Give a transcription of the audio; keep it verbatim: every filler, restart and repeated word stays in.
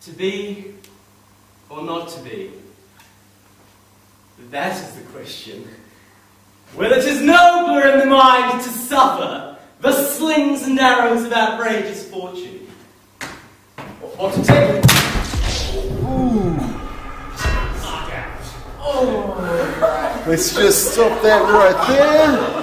To be or not to be? That is the question. Whether 'tis nobler in the mind to suffer the slings and arrows of outrageous fortune, or, or to take it. Ooh. Knock out. Oh. Let's just stop that right there.